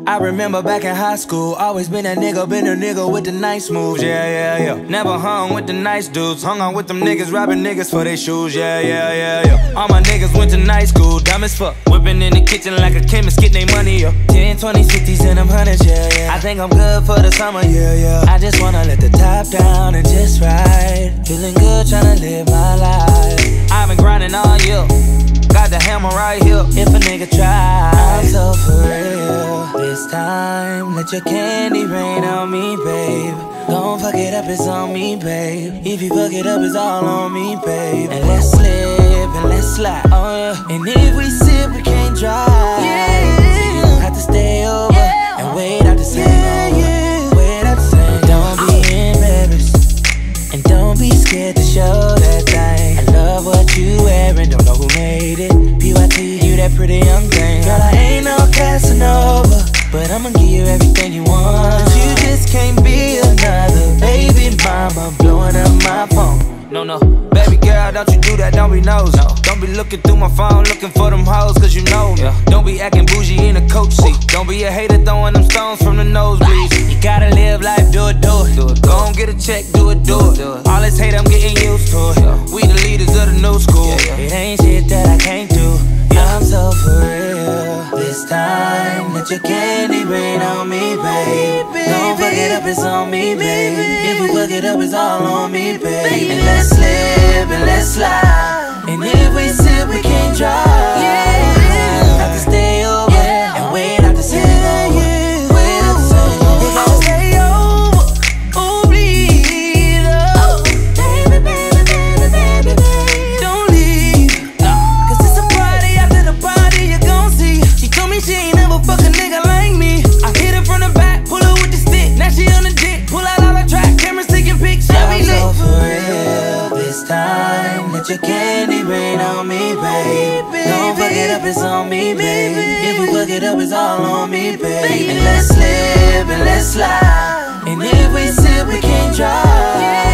I remember back in high school, always been a nigga with the nice moves, yeah. Never hung with the nice dudes, hung out with them niggas, robbing niggas for their shoes, yeah. All my niggas went to night school, dumb as fuck, whipping in the kitchen like a chemist, getting their money up. 10, 20s, 50s, and them hundreds, yeah. I think I'm good for the summer, yeah. I just wanna let the top down and just ride, feeling good, tryna live my life. I've been grinding all year, got the hammer right here. If a nigga try, I'm so for real. This time, let your candy rain on me, babe. Don't fuck it up, it's on me, babe. If you fuck it up, it's all on me, babe. And let's slip and let's slide, oh yeah. And if we sip, we can't drive, yeah. So you don't have to stay over, yeah. And wait out the same over. Wait out the same. Don't be embarrassed, and don't be scared to show that thing. I love what you wearing, don't know who made it. PYT, you that pretty young thing. Girl, I ain't no Casanova, but I'ma give you everything you want. You just can't be another baby mama blowing up my phone. No, baby girl, don't you do that, don't be nosy. Don't be looking through my phone, looking for them hoes, cause you know me. Don't be acting bougie in a coach seat. Don't be a hater throwing them stones from the nosebleeds. You gotta live life, do it. Go and get a check, do it. All this hate, I'm getting used to it. We the leaders of the new school. It ain't shit that I can't do. I'm so for real. This time, let your candy rain on me, babe. Don't fuck it up, it's on me, babe. If we fuck it up, it's all on me, babe. And let's slip and let's slide. And if we sip, we can't drive. Have to stay over and wait out the same. Wait out the same. You gotta stay over. Oh, please. Oh, baby. Don't leave. Cause it's a party after the party, you gon' see. She told me she ain't never fuck a nigga like me. I hit her from the back, pull her with the stick. Now she on the dick, pull out all the track, cameras taking pics, yeah, we lit. I'm so for real this time. Let your candy rain on me, babe. Don't fuck it up, it's on me, babe. If we fuck it up, it's all on me, babe. And let's slip and let's slide. And if we sip, we can't drive.